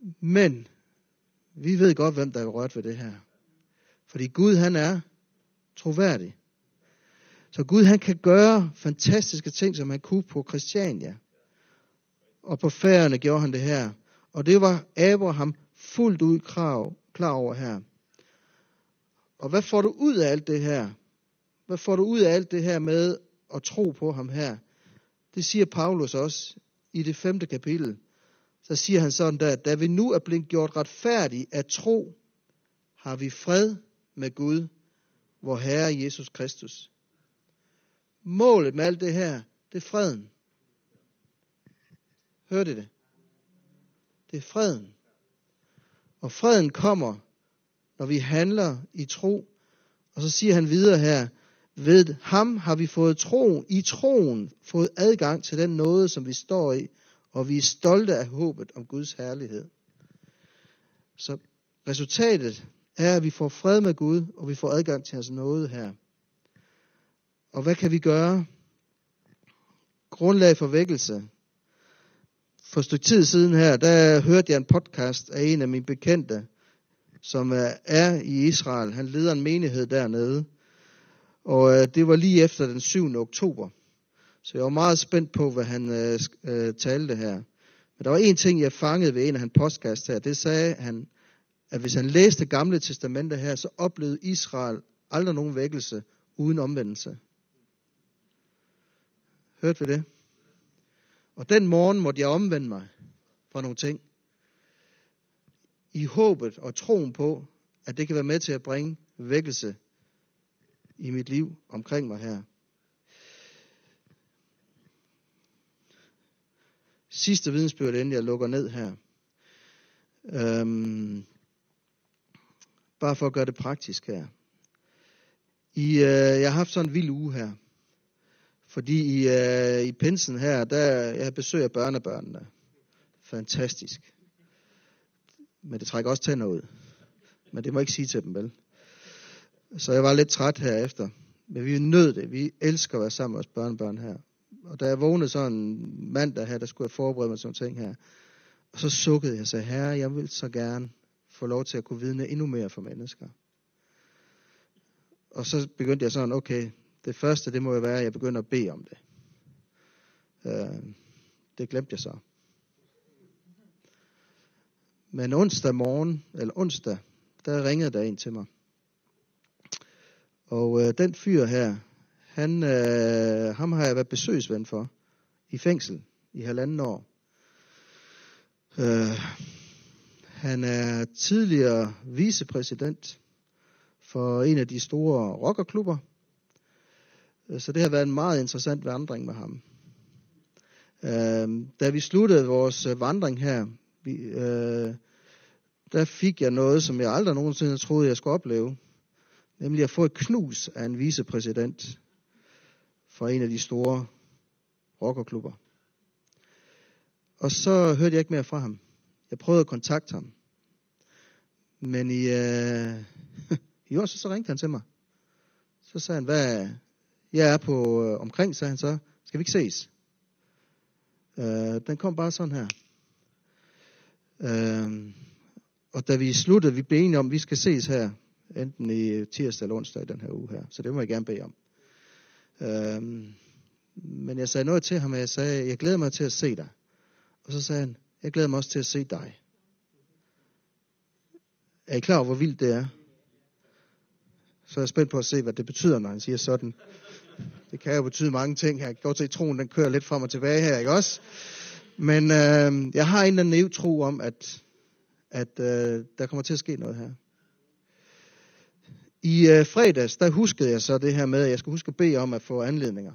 Men vi ved godt, hvem der er rørt ved det her. Fordi Gud, han er troværdig. Så Gud, han kan gøre fantastiske ting, som han kunne på Christiania. Og på Færøerne gjorde han det her. Og det var Abraham fuldt ud klar, klar over her. Og hvad får du ud af alt det her? Hvad får du ud af alt det her med at tro på ham her? Det siger Paulus også i det femte kapitel. Så siger han sådan der, da vi nu er blevet gjort retfærdige af tro, har vi fred med Gud, vor Herre Jesus Kristus. Målet med alt det her, det er freden. Hørte I det? Det er freden. Og freden kommer, når vi handler i tro. Og så siger han videre her, ved ham har vi fået troen, i troen fået adgang til den nåde, som vi står i, og vi er stolte af håbet om Guds herlighed. Så resultatet er, at vi får fred med Gud, og vi får adgang til hans nåde her. Og hvad kan vi gøre? Grundlag for vækkelse. For et stykke tid siden her, der hørte jeg en podcast af en af mine bekendte, som er i Israel. Han leder en menighed dernede. Og det var lige efter den syvende oktober. Så jeg var meget spændt på, hvad han øh, talte her. Men der var en ting, jeg fangede ved en af hans podcast her. Det sagde han, at hvis han læste Gamle Testamente her, så oplevede Israel aldrig nogen vækkelse uden omvendelse. Hørte vi det? Og den morgen måtte jeg omvende mig fra nogle ting. I håbet og troen på, at det kan være med til at bringe vækkelse i mit liv omkring mig her. Sidste vidensbyrd, inden jeg lukker ned her. Øhm, bare for at gøre det praktisk her. I, øh, jeg har haft sådan en vild uge her. Fordi i, øh, i pinsen her, der jeg besøger børnebørnene. Fantastisk. Men det trækker også tænder ud. Men det må jeg ikke sige til dem, vel? Så jeg var lidt træt herefter. Men vi nød det. Vi elsker at være sammen med vores børnebørn her. Og da jeg vågnede sådan en mandag her, der skulle jeg forberede mig sådan ting her. Og så sukkede jeg og sagde, herre, jeg vil så gerne få lov til at kunne vidne endnu mere for mennesker. Og så begyndte jeg sådan, okay, det første, det må jo være, at jeg begynder at bede om det. Øh, det glemte jeg så. Men onsdag morgen, eller onsdag, der ringede der en til mig. Og øh, den fyr her, han, øh, ham har jeg været besøgsven for i fængsel i halvanden år. Øh, han er tidligere vicepræsident for en af de store rockerklubber. Så det har været en meget interessant vandring med ham. Øh, da vi sluttede vores vandring her, vi, øh, der fik jeg noget, som jeg aldrig nogensinde troede, jeg skulle opleve. Nemlig at få et knus af en vicepræsident fra en af de store rockerklubber. Og så hørte jeg ikke mere fra ham. Jeg prøvede at kontakte ham. Men i, øh, i år så, så ringte han til mig. Så sagde han, hvad jeg er på øh, omkring, sagde han så. Skal vi ikke ses? Øh, den kom bare sådan her. Øh, og da vi sluttede, vi blev enige om, at vi skal ses her. Enten i tirsdag eller onsdag i den her uge her. Så det må jeg gerne bede om. Øhm, men jeg sagde noget til ham, og jeg sagde, jeg glæder mig til at se dig. Og så sagde han, jeg glæder mig også til at se dig. Er I klar over, hvor vildt det er? Så er jeg spændt på at se, hvad det betyder, når han siger sådan. Det kan jo betyde mange ting her. Jeg kan godt se, at troen den kører lidt frem og tilbage her, ikke også? Men øh, jeg har en eller anden naiv tro om, at, at øh, der kommer til at ske noget her. I øh, fredags, der huskede jeg så det her med, at jeg skulle huske at bede om at få anledninger.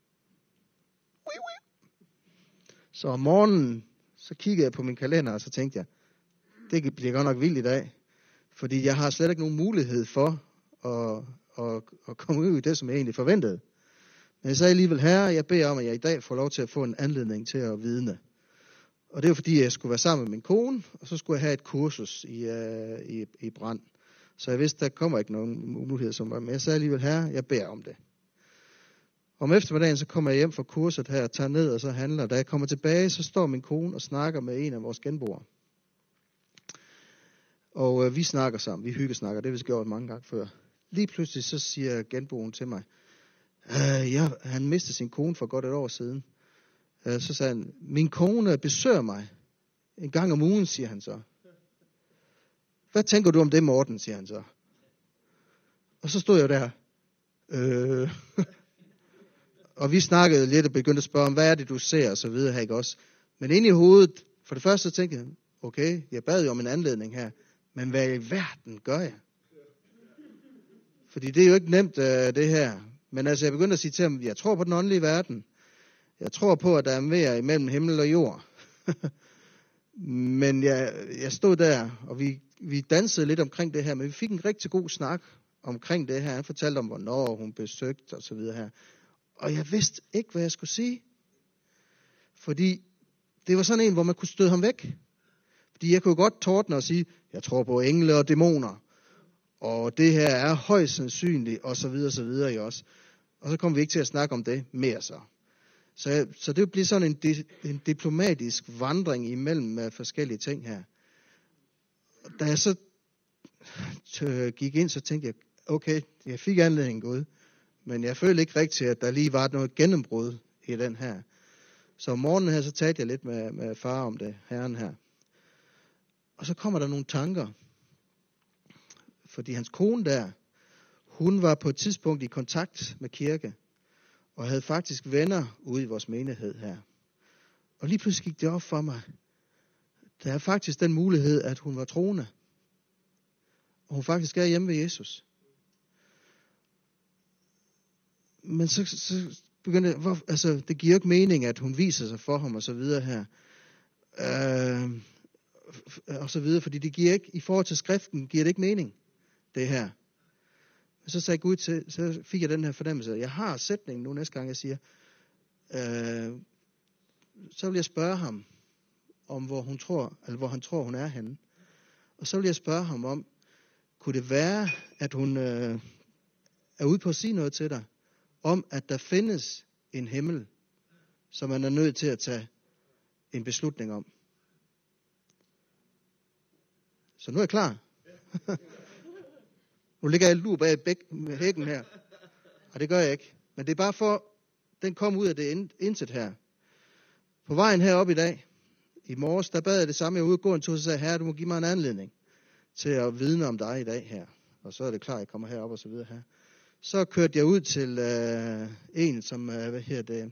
Så om morgenen, så kiggede jeg på min kalender, og så tænkte jeg, det bliver godt nok vildt i dag. Fordi jeg har slet ikke nogen mulighed for at, at, at komme ud i det, som jeg egentlig forventede. Men jeg sagde alligevel, herre, jeg beder om, at jeg i dag får lov til at få en anledning til at vidne. Og det var fordi, jeg skulle være sammen med min kone, og så skulle jeg have et kursus i, uh, i, i brand. Så jeg vidste, der kommer ikke nogen mulighed, som var. Men jeg sagde alligevel, herre, jeg beder om det. Om eftermiddagen, så kommer jeg hjem fra kurset her, og tager ned og så handler. Da jeg kommer tilbage, så står min kone og snakker med en af vores genboere. Og øh, vi snakker sammen, vi hyggesnakker, det har vi gjort mange gange før. lige pludselig så siger genboen til mig, øh, ja, han mistede sin kone for godt et år siden. Øh, så sagde han, min kone besøger mig en gang om ugen, siger han så. Hvad tænker du om det, Morten, siger han så. Og så stod jeg der. Øh. Og vi snakkede lidt og begyndte at spørge om, hvad er det, du ser, og så videre her, ikke også? Men inde i hovedet, for det første så tænkte jeg, okay, jeg bad jo om en anledning her, men hvad i verden gør jeg? Fordi det er jo ikke nemt, uh, det her. Men altså, jeg begyndte at sige til ham, jeg tror på den åndelige verden. Jeg tror på, at der er mere imellem himmel og jord. Men jeg, jeg stod der, og vi, vi dansede lidt omkring det her, men vi fik en rigtig god snak omkring det her. Han fortalte om, hvornår hun besøgte og så videre her. Og jeg vidste ikke, hvad jeg skulle sige. Fordi det var sådan en, hvor man kunne støde ham væk. Fordi jeg kunne godt tordne og sige, jeg tror på engle og dæmoner. Og det her er højst sandsynligt, og så videre, så videre i os. Og så kom vi ikke til at snakke om det mere så. Så, jeg, så det bliver sådan en, di, en diplomatisk vandring imellem uh, forskellige ting her. Da jeg så tø, gik ind, så tænkte jeg, okay, jeg fik anledning Gud. Men jeg følte ikke rigtigt, at der lige var noget gennembrud i den her. Så om morgenen her, så talte jeg lidt med, med far om det, herren her. Og så kommer der nogle tanker. Fordi hans kone der, hun var på et tidspunkt i kontakt med kirke. Og havde faktisk venner ude i vores menighed her. Og lige pludselig gik det op for mig. Der er faktisk den mulighed, at hun var troende. Og hun faktisk er hjemme ved Jesus. Men så, så begyndte jeg, hvor, altså det giver ikke mening, at hun viser sig for ham og så videre her. Øh, og så videre, fordi det giver ikke, i forhold til skriften, giver det ikke mening, det her. Men så sagde Gud til, så fik jeg den her fornemmelse, jeg har sætningen nu næste gang, jeg siger, øh, så vil jeg spørge ham, om hvor hun tror, eller hvor han tror, hun er henne. Og så vil jeg spørge ham om, kunne det være, at hun øh, er ude på at sige noget til dig, om at der findes en himmel, som man er nødt til at tage en beslutning om. Så nu er jeg klar. Nu ligger jeg lur bag bæk- hækken her. Og det gør jeg ikke. Men det er bare for, den kom ud af det intet her. På vejen herop i dag, i morges, der bad jeg det samme. Jeg var ude og gå en tur, så sagde herre, du må give mig en anledning til at vidne om dig i dag her. Og så er det klart, jeg kommer herop og så videre her. Så kørte jeg ud til øh, en, som, øh, hvad her det,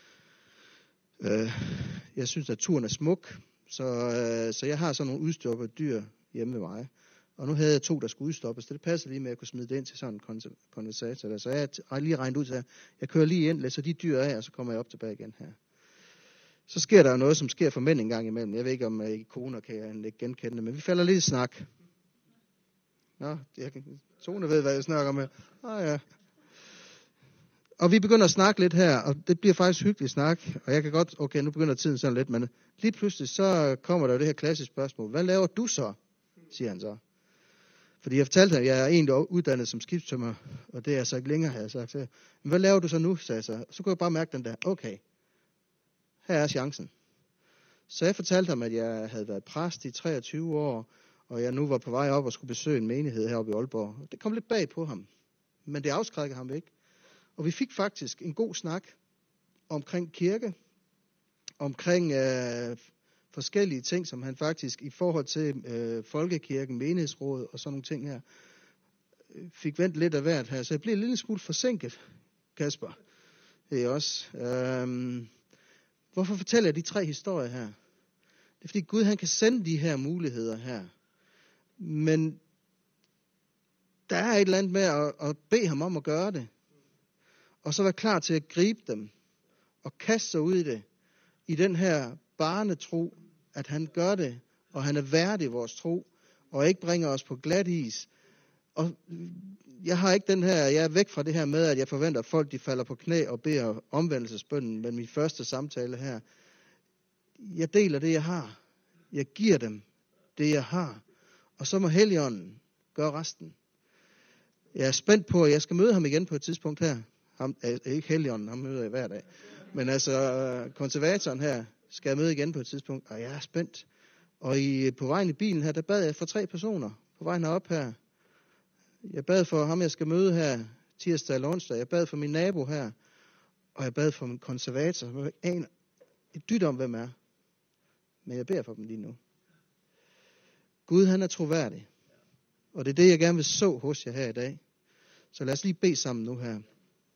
øh, jeg synes, at turen er smuk. Så, øh, så jeg har sådan nogle udstoppede dyr hjemme ved mig. Og nu havde jeg to, der skulle udstoppes, så det passer lige med, at jeg kunne smide det ind til sådan en konversator. Så jeg har lige regnet ud til, at jeg kører lige ind, læser de dyr af, og så kommer jeg op tilbage igen her. Så sker der jo noget, som sker for mænd en gang imellem. Jeg ved ikke, om uh, ikoner kan jeg ikke genkende det, men vi falder lidt i snak. Nå, jeg kan, Tone ved, hvad jeg snakker om her. Ah, ja. Og vi begynder at snakke lidt her, og det bliver faktisk hyggeligt snak. Og jeg kan godt, okay, nu begynder tiden sådan lidt, men lige pludselig så kommer der jo det her klassiske spørgsmål. Hvad laver du så? Siger han så. Fordi jeg fortalte ham, at jeg er egentlig uddannet som skibstømmer, og det er jeg så ikke længere, har jeg sagt til. Men hvad laver du så nu, sagde jeg så. Så kunne jeg bare mærke den der, okay, her er chancen. Så jeg fortalte ham, at jeg havde været præst i treogtyve år, og jeg nu var på vej op og skulle besøge en menighed heroppe i Aalborg. Det kom lidt bag på ham, men det afskrækkede ham ikke. Og vi fik faktisk en god snak omkring kirke, omkring øh, forskellige ting, som han faktisk i forhold til øh, folkekirken, menighedsråd og sådan nogle ting her, fik vendt lidt af hvert her. Så jeg blev en lille smule forsinket, Kasper. Det er også. Øhm, hvorfor fortæller jeg de tre historier her? Det er fordi Gud, han kan sende de her muligheder her. Men der er et eller andet med at, at bede ham om at gøre det. Og så være klar til at gribe dem. Og kaste sig ud i det. I den her barnetro, at han gør det. Og han er værdig vores tro. Og ikke bringer os på glat is. Og jeg har ikke den her, jeg er væk fra det her med, at jeg forventer, at folk de falder på knæ og beder omvendelsesbønnen. Men min første samtale her. Jeg deler det, jeg har. Jeg giver dem det, jeg har. Og så må Helligånden gøre resten. Jeg er spændt på, at jeg skal møde ham igen på et tidspunkt her. Ham, ikke Helligånden, ham møder jeg hver dag. Men altså, konservatoren her skal jeg møde igen på et tidspunkt. Og jeg er spændt. Og i, på vejen i bilen her, der bad jeg for tre personer. På vejen herop her. Jeg bad for ham, jeg skal møde her tirsdag eller onsdag. Jeg bad for min nabo her. Og jeg bad for min konservator. Jeg aner et dyt om, hvem er. Men jeg beder for dem lige nu. Gud, han er troværdig. Og det er det, jeg gerne vil så hos jer her i dag. Så lad os lige bede sammen nu her.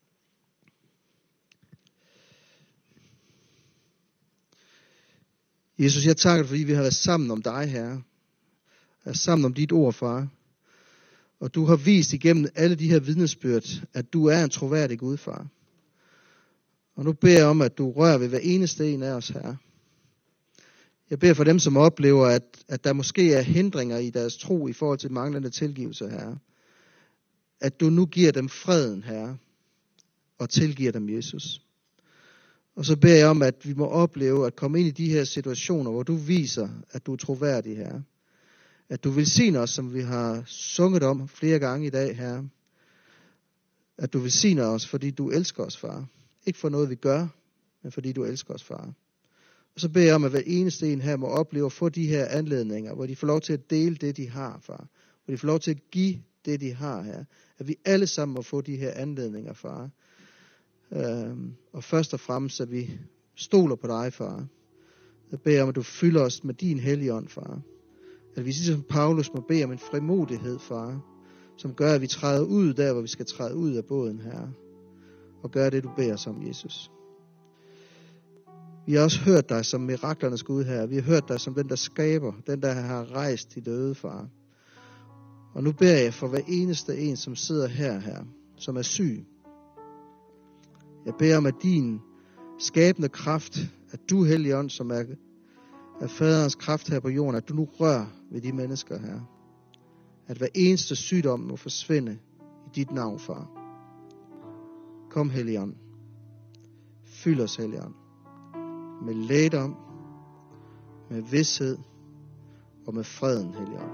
Jesus, jeg takker dig, fordi vi har været sammen om dig, Herre. Er sammen om dit ord, far. Og du har vist igennem alle de her vidnesbyrd, at du er en troværdig Gud, far. Og nu beder jeg om, at du rører ved hver eneste en af os, Herre. Jeg beder for dem, som oplever, at, at der måske er hindringer i deres tro i forhold til manglende tilgivelse, Herre. At du nu giver dem freden, Herre, og tilgiver dem, Jesus. Og så beder jeg om, at vi må opleve at komme ind i de her situationer, hvor du viser, at du er troværdig, Herre. At du velsigner os, som vi har sunget om flere gange i dag, Herre. At du velsigner os, fordi du elsker os, far. Ikke for noget, vi gør, men fordi du elsker os, far. Og så beder jeg om, at hver eneste en her må opleve at få de her anledninger, hvor de får lov til at dele det, de har, far. Hvor de får lov til at give det, de har, her. At vi alle sammen må få de her anledninger, far. Øhm, og først og fremmest, at vi stoler på dig, far. Jeg beder om, at du fylder os med din hellige ånd, far. At vi ligesom Paulus må bede om en frimodighed, far. Som gør, at vi træder ud der, hvor vi skal træde ud af båden, Herre. Og gør det, du beder os om, Jesus. Vi har også hørt dig som miraklernes Gud, Herre. Vi har hørt dig som den, der skaber. Den, der har rejst de døde, far. Og nu beder jeg for hver eneste en, som sidder her, her, som er syg. Jeg beder om, at din skabende kraft, at du, Helligånd, som er, er faderens kraft her på jorden, at du nu rører ved de mennesker her. At hver eneste sygdom må forsvinde i dit navn, far. Kom, Helligånd. Fyld os, Helligånd. Med lægedom, med vished og med freden, Helligånd.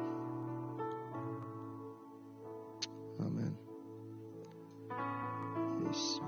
Amen. Yes.